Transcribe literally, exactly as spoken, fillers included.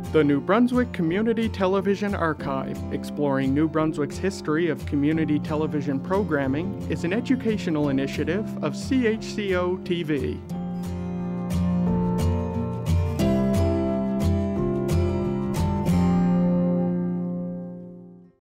The New Brunswick Community Television Archive, exploring New Brunswick's history of community television programming, is an educational initiative of C H C O T V.